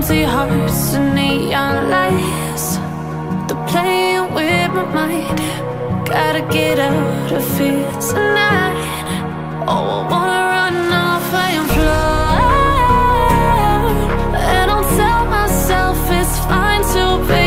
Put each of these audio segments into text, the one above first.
empty hearts and neon lights. They're playing with my mind. Gotta get out of here tonight. Oh, I wanna run off and fly. And I'll tell myself it's fine to be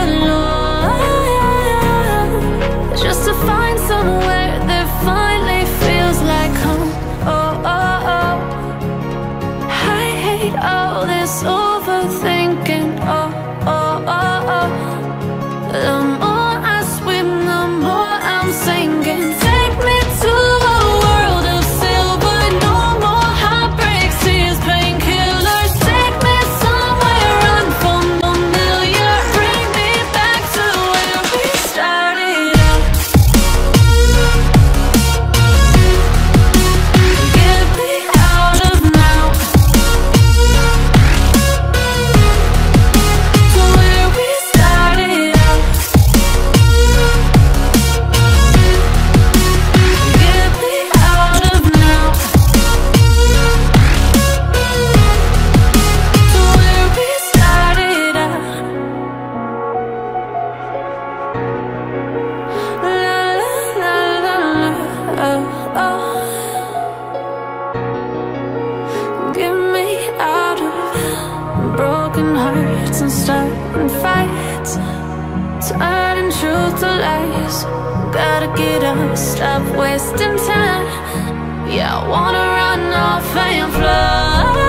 alone, just to find somewhere that finally feels like home. Oh, oh, oh. I hate all this overthinking. Oh, oh, oh, oh. The more I swim, the more I'm sinking. Take me to a world of silver. No more heartbreaks, tears, painkillers. Take me somewhere unfamiliar. Bring me back to where we started out. Get me out of now, to where we started out. Get me out of now, to where we started out. La la la la, oh, oh. Get me out of broken hearts and starting fights, turning truth to lies. Gotta get up, stop wasting time. Yeah, I wanna run off and fly.